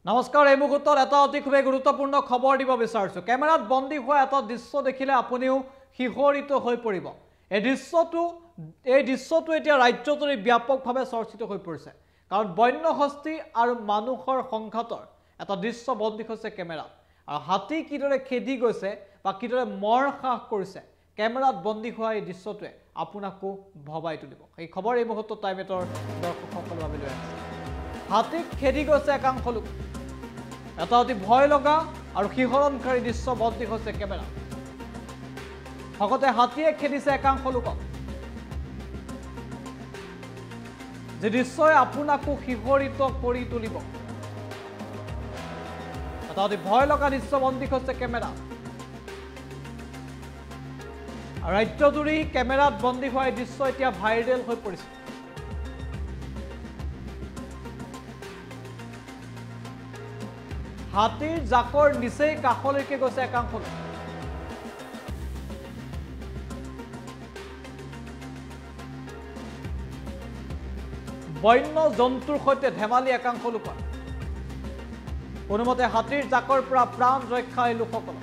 নমস্কাৰ এই মুহূৰ্তত এটা অতি খুবেই গুৰুত্বপূৰ্ণ খবৰ দিব বিচাৰিছো কেমেৰাত বন্দী হোৱা এটা দৃশ্য দেখিলে আপুনিও শিহৰিত হৈ পৰিব এই দৃশ্যটো এতিয়া ৰাজ্যজুৰি ব্যাপকভাৱে চৰ্চিত হৈ পৰিছে কাৰণ বন্যহস্তি আৰু মানুহৰ সংঘাতৰ এটা দৃশ্য বন্দী হৈছে কেমেৰাত আৰু হাতী কিদৰে খেদি গৈছে বা কিদৰে মৰখাহ কৰিছে কেমেৰাত বন্দী হোৱা এই দৃশ্যটোৱে আপোনাকো ভবাই তুলিব এই খবৰ এই মুহূৰ্তত টাইমেটৰ দৰ্শকসকলৰ বাবে লৈ আহিছে হাতীক খেদি গৈছে একাংশ লোক এটা অতি ভয় লগা আৰু শিহৰণকাৰী দৃশ্য বন্দী হৈছে কেমেৰা ভগতে হাতীয়ে খেদিছে একাংশ লোকক যে দৃশ্যই আপোনাকো শিহৰিত কৰি তুলিব এটা অতি ভয় লগা দৃশ্য বন্দী হৈছে কেমেৰা ৰাজ্যজুৰি কেমেৰাত বন্দী হোৱা দৃশ্য এতিয়া ভাইৰেল হৈ পৰিছে হাতীৰ জাকৰ নিচেই কাষলৈকে গৈছে একাংশ লোক বন্য জন্তুৰ সৈতে ধেমালি একাংশ লোকৰ কোনোমতে হাতীৰ জাকৰ পৰা প্ৰাণ ৰক্ষা এই লোকসকল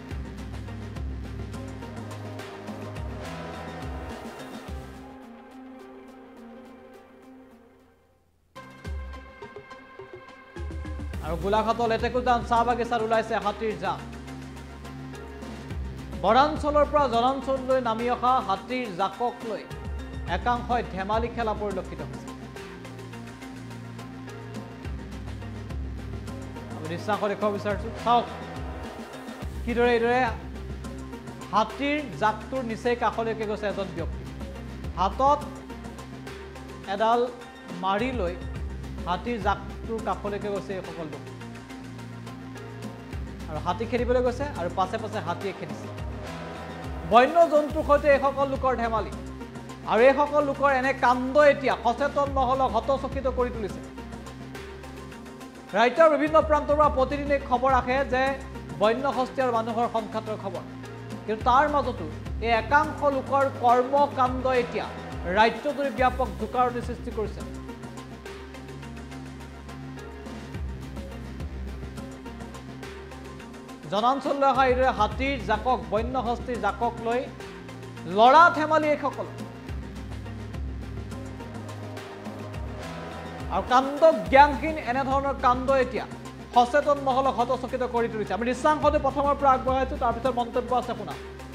আৰু গোলাঘাটৰ লেটেকুজান চাহ বাগিচাত ওলাইছে হাতীৰ জাক বনাঞ্চলৰ পৰা জনাঞ্চললৈ নামি অহা হাতীৰ জাকক লৈ একাংশই ধেমালি খেলা পৰিলক্ষিত হৈছে আমি দৃশ্যাংশ দেখুৱাব বিচাৰিছো চাওক কিদৰে এইদৰে হাতীৰ জাকটোৰ নিচেই কাষলৈকে গৈছে এজন ব্যক্তি হাতত এডাল মাৰি লৈ হাতীৰ জাকটোৰ কাষলৈকে গৈছে এই সকল লোক আৰু হাতী খেদিবলৈ গৈছে আৰু পাছে পাছে হাতীয়ে খেদিছে বন্য জন্তুৰ সৈতে এই সকল লোকৰ ধেমালি আৰু এই সকল লোকৰ এনে কাণ্ড এতিয়া সচেতন নহ'লক হতচকিত কৰি তুলিছে ৰাজ্যৰ বিভিন্ন প্ৰান্তৰ পৰা প্ৰতিদিনে খবৰ আহে যে বন্যহস্তি আৰু মানুহৰ সংঘাতৰ খবৰ কিন্তু তাৰ মাজতো এই একাংশ লোকৰ কৰ্মকাণ্ড এতিয়া ৰাজ্যজুৰি ব্যাপক জোকাৰণি সৃষ্টি কৰিছে জনাঞ্চললৈ অহা এইদৰে হাতীৰ জাকক বন্যহস্তিৰ জাকক লৈ লৰা ধেমালি এইসকল আৰু কাণ্ড জ্ঞানহীন এনেধৰণৰ কাণ্ড এতিয়া সচেতন মহলক হতচকিত কৰি তুলিছে আমি দৃশ্যাংশটো প্ৰথমৰ পৰা আগবঢ়াইছো তাৰপিছত মন্তব্য আছে শুনা